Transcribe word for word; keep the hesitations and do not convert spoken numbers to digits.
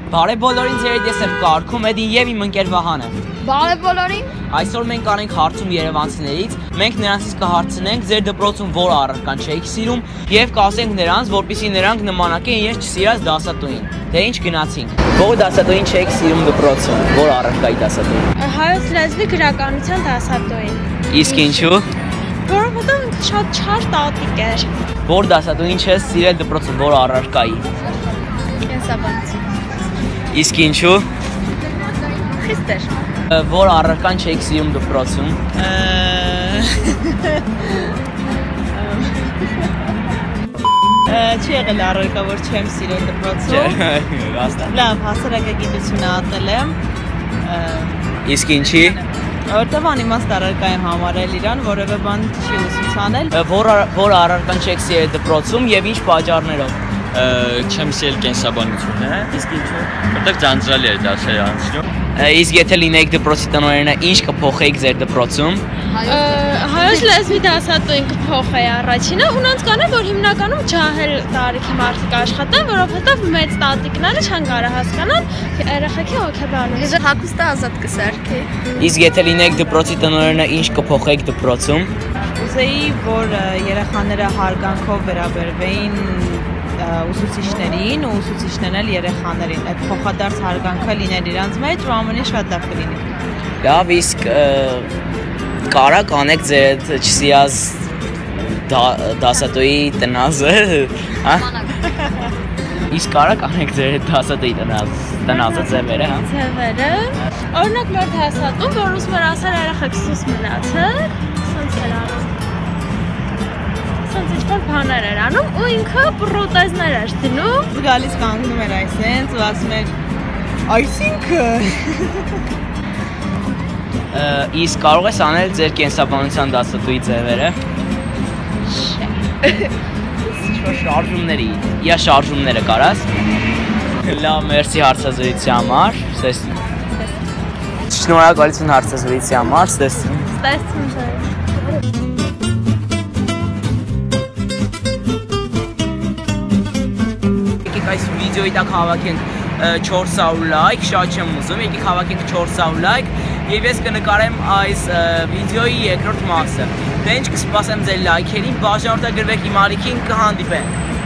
Բարև բոլորին, ձեր ես եմ կարգում Էդին եւ իմ ընկեր Վահանը։ Բարև բոլորին։ Այսօր մենք անենք հարցում երևանցիներից, մենք նրանցից կհարցնենք ձեր դպրոցում որ առարկան չեք սիրում եւ կասենք նրանց, որպեսզի նրանք նմանակեն իրենց չսիրած դասատուին։ Դե ինչ գնացինք։ Որ դասատուին չեք սիրում դպրոցում, որ առարկայի դասատուին։ Հայոց լեզվի գրականության դասատուին։ Իսկ ինչու։ Որովհետեւ ինքը շատ չար տատիկ էր։ Որ դասատուին չես սիրել դպրոցում, որ առարկայի։ Կենսաբանություն։ Իսկ ինչու։ Խիստ էր։ Որ առարկան չեք սիրում դպրոցում։ Չի եղել առարկա, որ չեմ սիրել դպրոցում։ Լավ, հասարակագիտություն ատել եմ։ Իսկ ինչի։ Որտեվ անիմաստ առարկա եմ համարել իրան, որևէ բան չի ուսուցանել։ Որ որ առարկան չեք սիրել դպրոցում եւ ինչ պատճառներով։ Չեմ սիրել կենսաբանությունը։ Իսկ ինչու։ Որտեղ ձանձրալի էր դասերը անցնում։ Իսկ եթե լինեիք դպրոցի տնօրենը, ինչ կփոխեիք ձեր դպրոցում։ Հայոց լեզվի դասատուին կփոխեի առաջինը, հունանց կանեմ, որ հիմնականում ջահել տարիքի մարդիկ աշխատեն, որովհետև մեծ տատիկները չեն կարող հասկանալ երեխեքի հոգեբանում։ Ես հագուստը ազատ կսարքեի։ Իսկ եթե լինեիք դպրոցի տնօրենը, ինչ կփոխեիք դպրոցում։ Ուզեի, որ երեխաները հարգանքով վերաբերվեին ուսուցիչներին ու ուսուցիչներն էլ երեխաներին, այդ փոխադարձ հարգանքը լիներ իրանց մեջ ու ամենի շատ լավ կլինի։ Լավ, իսկ կարա կանեք ձեր չսիրած դասատուի տնազը, հա։ Իսկ կարա կանեք ձեր դասատուի տնազ, տնազը ձևերը, հա։ Ձևերը։ Օրինակ մեր դասատուն, որ ուզում էր ասել երեխեք սուս մնացեք, սենց էր անում։ Սենց ինչ-որ բաներ էր անում ու ինքը պրոթեզներ էր դնում։ Գալիս կանգնում էր այսենց ու ասում էր այսինքն։ Իսկ կարող ես անել ձեր կենսաբանության դասատուի ձևերը։ Ինչ-որ շարժումների, իա շարժումները կարաս։ Լավ, մերսի հարցազրույցի համար։ Շնորհակալություն հարցազրույցի համար, ստեսին։ Ստեսին ձեր։ Այս վիդեոյի տակ հավաքենք չորս հարյուր լայք, շատ չեմ ուզում, եկեք հավաքենք չորս հարյուր լայք եւ ես կնկարեմ այս վիդեոյի երկրորդ մասը։ Դե ինչ կսպասեմ ձեր լայքերին, բաժանորդագրվեք իմ ալիքին, կհանդիպենք։